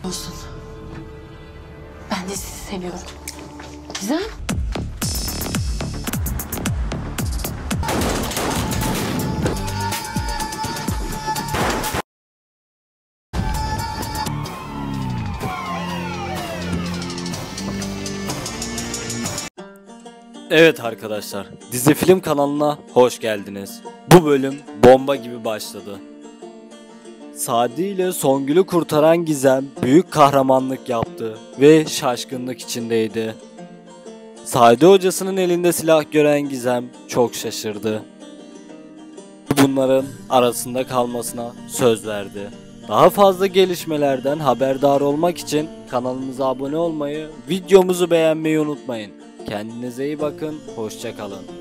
Olsun. Ben de sizi seviyorum. Güzel. Evet arkadaşlar, Dizi Film kanalına hoş geldiniz. Bu bölüm bomba gibi başladı. Sadi ile Songül'ü kurtaran Gizem büyük kahramanlık yaptı ve şaşkınlık içindeydi. Sadi hocasının elinde silah gören Gizem çok şaşırdı. Bunların arasında kalmasına söz verdi. Daha fazla gelişmelerden haberdar olmak için kanalımıza abone olmayı, videomuzu beğenmeyi unutmayın. Kendinize iyi bakın, hoşça kalın.